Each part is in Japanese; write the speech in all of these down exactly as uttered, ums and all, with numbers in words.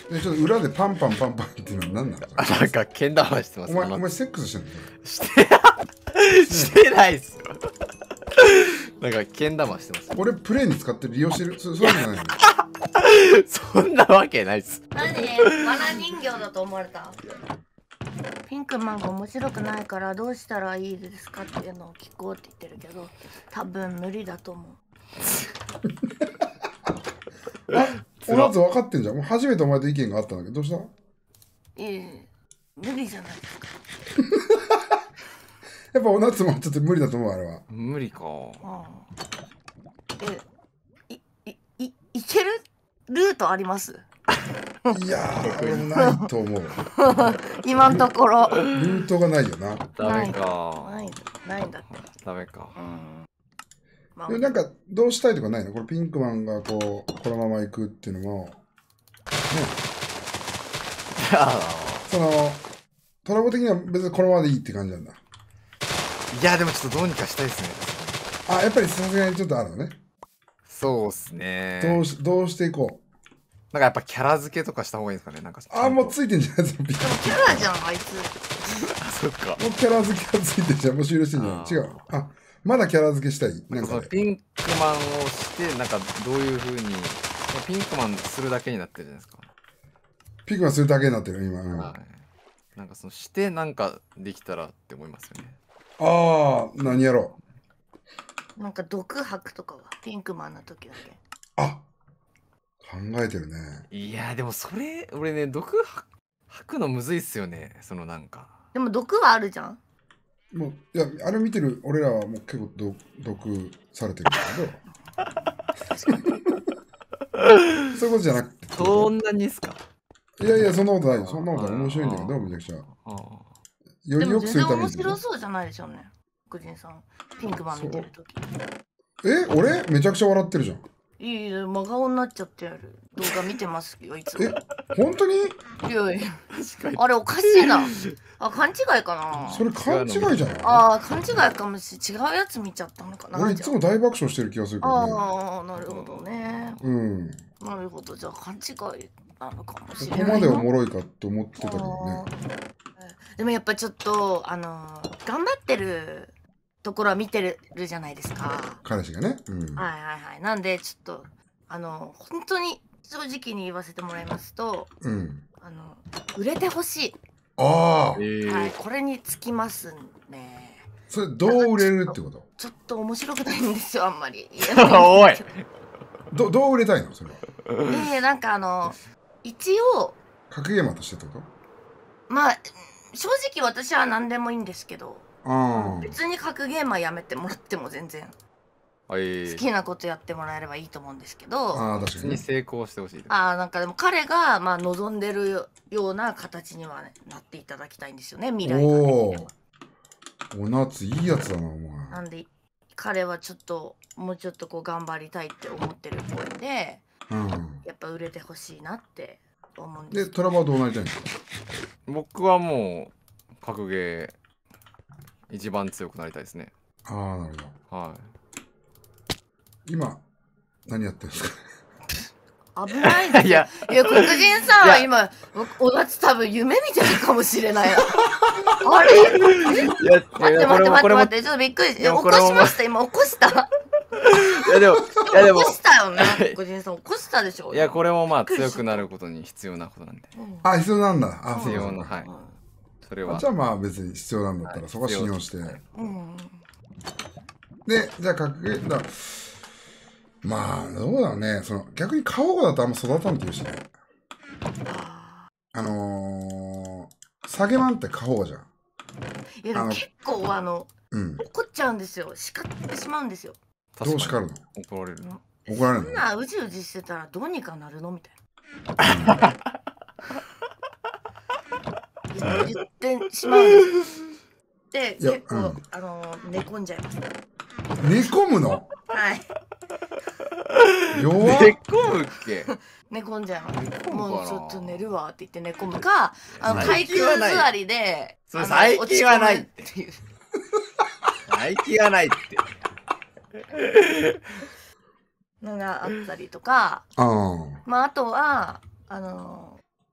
でちょっと裏でパンパンパンパンっていうのは何なの？ あ、なんかけん玉してます。 お前お前セックスしてんの？ してしてないっすよ。なんかけん玉してます。 俺プレイに使って利用してる。そそういうのじゃないの？ そんなわけないっす。 何？わら人形だと思われた？ピンクマンが面白くないからどうしたらいいですかっていうのを聞こうって言ってるけど、多分無理だと思う。 あ、おなつ分かってんじゃん。もう初めてお前と意見があったんだけど、どうした？ いえ、無理じゃないですか。 やっぱおなつもちょっと無理だと思う、あれは。 無理か。 ああ、え、い、い、い、いけるルートあります？ いやー、俺もないと思う。 今のところ。 ルートがないよな。 ダメか。 ない、ないんだって。 ダメか。 うん。まあ、 でなんかどうしたいとかないの？これピンクマンがこうこのまま行くっていうのもね、そのトラボ的には別にこのままでいいって感じなんだ。 いやでもちょっとどうにかしたいですね。 あ、やっぱりさすがにちょっとあるのね。 そうっすね。 どうしどうしていこう。 なんかやっぱキャラ付けとかした方がいいですかね。なんかあ、もうついてんじゃないですか。ピンクでもキャラじゃんあいつ。 あ、そっか。 もうキャラ付けがついてんじゃん。もう終了してんじゃん。違う。あ、まだキャラ付けしたい。なんか、ね、 ピンクマンをしてなんかどういう風にピンクマンするだけになってるじゃないですか。 ピンクマンするだけになってる今。うん、 はい。なんかそのしてなんかできたらって思いますよね。 ああ、何やろう。なんか毒吐くとかはピンクマンの時だけ。 あ、考えてるね。 いやでもそれ俺ね毒吐くのむずいっすよね。そのなんか。 でも毒はあるじゃん。 もういやあれ見てる俺らはもう結構毒毒されてるけどそういうことじゃなくてそんなにっすか？ いやいやそんなことないよ。そんなこと面白いんだけどめちゃくちゃよりよくするために。 面白そうじゃないでしょうね。黒人さんピンクマン見てる時。 え、俺めちゃくちゃ笑ってるじゃん。 いいよ、真顔になっちゃってやる動画見てますよいつも。 え、本当に？ いやいや、あれおかしいな。あ、勘違いかな。 それ勘違いじゃない？ ああ、勘違いかもしれない。違うやつ見ちゃったのかな。 俺いつも大爆笑してる気がするけどね。 ああ、なるほどね。 うん。 なるほど、じゃあ勘違いなのかもしれない。 ここまでおもろいかと思ってたけどね。 でもやっぱちょっとあの頑張ってるところは見てるじゃないですか。 彼氏がね。うん、 はいはいはい。なんでちょっとあの本当に正直に言わせてもらいますと、 うん、 あの売れてほしい。 ああ、 はい、これにつきますね。 それどう売れるってこと？ ちょっと面白くないんですよあんまり。 おい。 どどう売れたいのそれは？ ええ、なんかあの一応格ゲーマーとしてってこと？ まあ正直私は何でもいいんですけど、 あ別に格ゲーマーやめてもらっても全然。好きなことやってもらえればいいと思うんですけど、 ああ確かに成功してほしい。 ああなんかでも彼がまあ望んでるような形には、ね、なっていただきたいんですよね未来から。おおなついいやつだなお前。 なんで彼はちょっともうちょっとこう頑張りたいって思ってるっぽいんで、うん、やっぱ売れてほしいなって思うんです。 でトラバはどうなりたいんですか？ 僕はもう格ゲー一番強くなりたいですね。 ああなるほど。はい。今何やってるんですか？ 危ないですよ。いや、いや黒人さんは今おだつ多分夢見てるかもしれないな。あれ？待って待って待って待ってちょっとびっくり。起こしました今起こした。いやでもいやでも起こしたよね。黒人さん起こしたでしょ。 いやこれもまあ強くなることに必要なことなんで。 あ必要なんだ。あ必要なはい。それは。 じゃあまあ別に必要なんだったらそこは信用して。でじゃあ格ゲーだ。まあどうだろうね。その逆に過保護だとあんま育たんっていうしね。あのー、下げマンって過保護じゃん。 いや結構あの、うん、怒っちゃうんですよ。叱ってしまうんですよ。 どう叱るの？ 怒られるの？ 怒られるの？ そんなうじうじしてたらどうにかなるのみたいな。言ってしまうんですよ。で結構、うん、あの寝込んじゃいます。 寝込むの？ はい。 弱っ。 寝込むっけ？ 寝込んじゃいます。もうちょっと寝るわって言って寝込むか、あの体育座りで、 それ最近はないっていう。最近はないって。 のがあったりとか、まああとはあの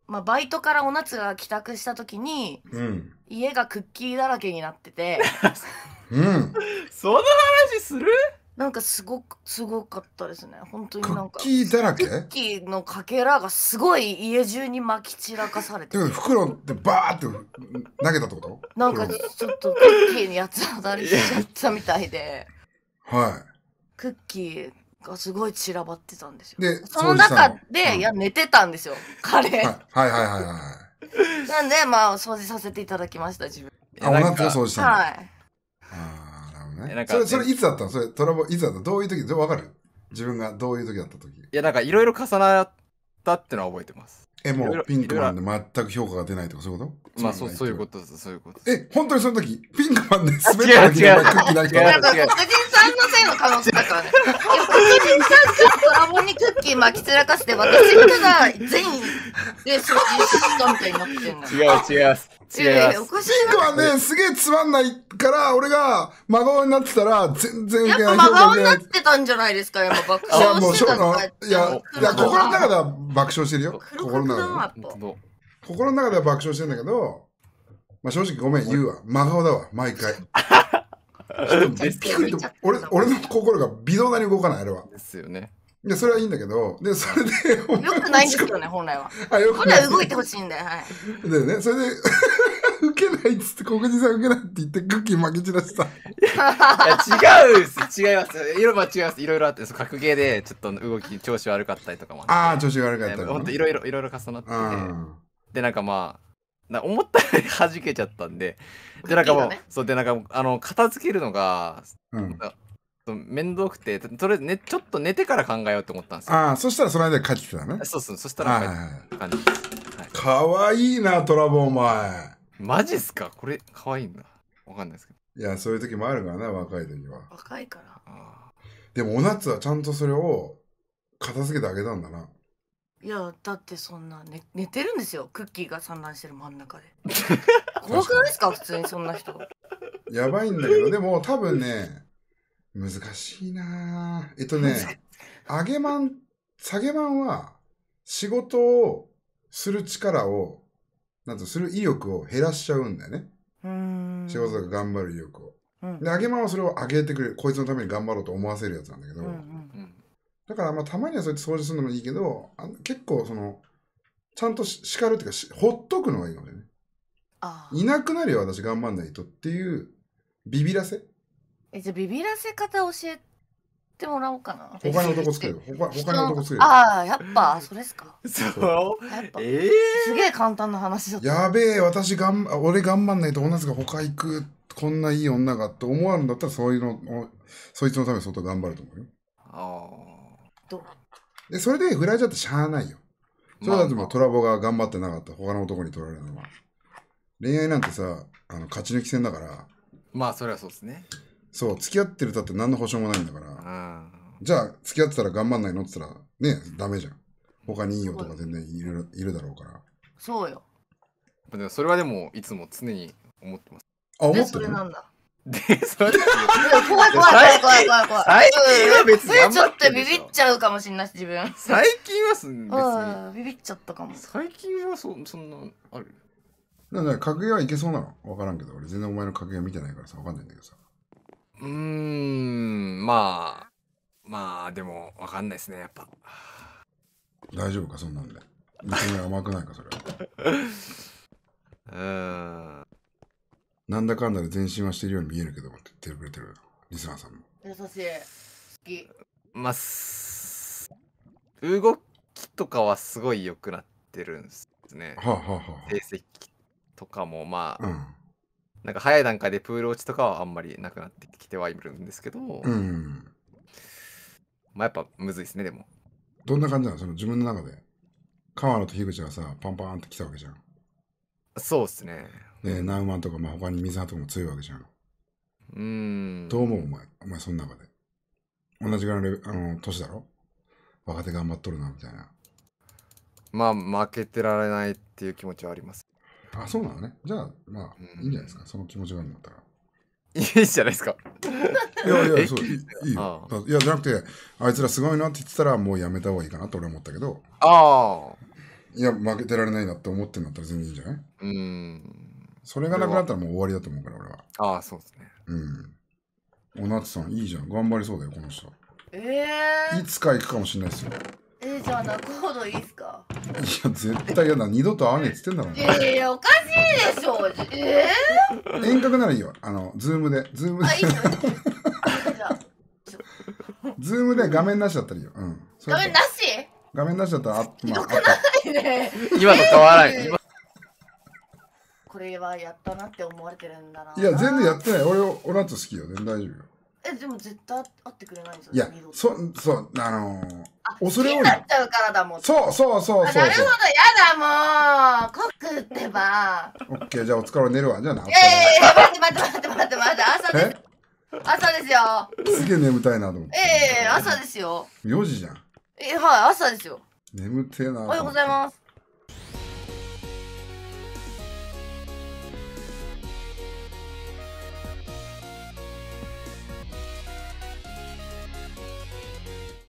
まあ、バイトからお夏が帰宅した時に、 うん。 家がクッキーだらけになっててうん。 その話する？ なんかすごくすごかったですね。本当にクッなんかキーだらけクッキーのかけらがすごい家中に撒き散らかされてて、 ってこと袋ってバーって投げたってこと？ なんか袋ちょっとクッキーに八つ当たりしちゃったみたいで、 はクッキーがすごい散らばってたんですよ。 い。で、 その掃除した中ので、 うんいや寝てたんですよ彼、 はいはいはいはいはい。 なんでまあ掃除させていただきました自分。 あ、お夏を掃除したんだ。 はいああ、なるほどね。 えなんかそれ、それいつだったの？それ、トラボ、いつだったの？どういう時、どうわかる？自分がどういう時だった時。 いやなんかいろいろ重なったってのは覚えてます。 え、もいろいうろピンクマンで全く評価が出ないとかそういうこまあそうと？ そういうこととですそういうことです。 え、本当にその時、ピンクマンであ滑った時に違う違うお前クッキー投げた違うなんか黒人さんのせいの可能性だからね。いや黒人さんがドラゴンにクッキー巻き散らかして私たちが全員で掃除したみたいになってんの。 違う違います違いいやいます。 やおかしいピンクマンね、すげえつまんないから、俺が真顔になってたら、全然な。 受けない。 やっぱ真顔になっ評価受けてたんじゃないですか、今爆ない。いや、もう、しょ笑してたとか言って。 いや、いや、心の中では爆笑してるよ。 黒心の中では。 黒だなやっぱ。 本当心の中では爆笑してんだけど、まあ正直ごめん、言うわ。真顔だわ、毎回。ピクリと俺、俺の心が微動だに動かない、あれは。 ですよね。 いや、それはいいんだけど、で、それで、 よくないんですよね、本来は。 あ、よ本くない。 来は動いてほしいんで、はい。 でね、それで、受けないっつって、黒人さん受けないって言って、クッキー巻き散らした。 いや違うんです違いますいろいろまあ違いますいろいろあってそう格ゲーでちょっと動き調子悪かったりとかもああ、調子が悪かったりほんといろいろいろいろ重なっててあでなんかまあな思ったより弾けちゃったんででなんかもう、 クッキーがねそうでなんかあの片付けるのがーうん。 面倒くてとりあえずねちょっと寝てから考えようと思ったんですよああ、そしたらその間で帰ってきてたね。 そうそうそしたらはいはいはい。 感じです、はい、 かわいいな、トラボお前。 マジっすかこれ可愛いんだわかんないですけどいや、そういう時もあるからな、若い時は。 若いから。 あでも、お夏はちゃんとそれを片付けてあげたんだな。 いや、だってそんな、ね、寝てるんですよ、クッキーが散乱してる真ん中で。怖くないですか、普通にそんな人。 やばいんだけど、でも多分ね、難しいなぁ。えっとね、上げマン、下げマンは仕事をする力を、なんとする意欲を減らしちゃうんだよね。 うーん。 仕事が頑張る意欲を。 うんで、上げマンはそれを上げてくれる。こいつのために頑張ろうと思わせるやつなんだけど、 うんうんーうんだからまあたまにはそうやって掃除するのもいいけど、あ結構その、ちゃんとし叱るっていうかし、ほっとくのがいいかもね。 あいなくなるよ、私頑張んないとっていう、ビビらせえ、じゃあビビらせ方教えてもらおうかな。 他に男作れる。他他に男作れる。 ああ、やっぱ、それっすか。 そうやっぱ、 ええすげえ簡単な話だった。 やべえ、私がん、俺頑張んないと女が他行く、こんないい女がって思わんだったら、そういうの、おそいつのために相当頑張ると思うよ。 あどうで、それで振られちゃってしゃあないよ。 ーそれだってもまあうトラボが頑張ってなかった他の男に取られるのは。恋愛なんてさ、あの勝ち抜き戦だから、 まあそれはそうですねそう、付き合ってるだって何の保証もないんだから、 うんじゃあ付き合ってたら頑張んないのって言ったら、ね、ダメじゃん。他にいい男が全然いるいるだろうから。 そうよ。 でもそれはでもいつも常に思ってますあ、思で、 ってるそれなんだ。 でそれいや怖い怖い怖い怖い怖い怖い。 最近は別に頑それちょっ張ってるでしょとビビっちゃうかもしんないし、自分。 最近はす別にうん、ビビっちゃったかも。 最近はそそんなあるだから格ゲーはいけそうなのわからんけど、俺全然お前の格ゲー見てないからさ、わかんないんだけどさ。 うーんまあまあでもわかんないですねやっぱ大丈夫か、そんなんで。見た目甘くないか、それは。 うーんなんだかんだで前進はしてるように見えるけどもって言ってくれてるリスナーさんも。 優しい。好き。 まあす動きとかはすごい良くなってるんですねはあはあは成績とかもまあ、 あ。 なんか早い段階でプール落ちとかはあんまりなくなってきてはいるんですけど、 うん。うん。 まあやっぱむずいですねでもどんな感じなの、その自分の中で。川野と樋口がさ、パンパーンって来たわけじゃん。 そうっすねで、ナウマンとか、まあ、他に水葉とかも強いわけじゃん。 うーんどう思うお前。お前その中で。同じぐらいのレベあの年だろ、若手頑張っとるな、みたいな。 まあ負けてられないっていう気持ちはありますあ、そうなのね。じゃあ、まあ、 うんいいんじゃないですか。その気持ちがあるんだったら。 いいじゃないですかいやいや、 えそう、いいいいよ。 あいや、じゃなくて、あいつらすごいなって言ってたら、もうやめた方がいいかなと俺は思ったけど、 ああいや、負けてられないなって思ってんだったら全然いいんじゃない？ うーん。 それがなくなったらもう終わりだと思うから、俺は。 ああ、そうですね。 うん。おなつさん、いいじゃん。頑張りそうだよ、この人。 えー、 いつか行くかもしれないですよ。 えー、じゃあ仲人いいっすか？ いや、絶対嫌だ。二度と会わねえっつってんだろ。 いやいや、おかしいでしょ。えー、遠隔ならいいよ。あの、ズームで。ズームで。あ、いいよ。じゃあ。ズームで画面なしだったらいいよ。うん。 画面なし？ 画面なしだったら、あ、まあ、 よくないね。 今と変わらない。今これはやったなって思われてるんだな。 いや、全然やってない。俺、おなつ好きよ。全然大丈夫よ。 え、でも絶対会ってくれないんですよ。 いや、そ、そう、あのー、恐れ多い。 好きになっちゃうからだもん。 そうそうそうそう。 なるほど、やだもう。濃くってば。 オッケー、じゃあお疲れ寝るわ。じゃあな。 ええー、待って待って待って待って待って、朝です。朝ですよ。 すげえ眠たいなと思って。 ええー、朝ですよ。 よじじゃん。 え、はい、朝ですよ。 眠てえな。 おはようございます。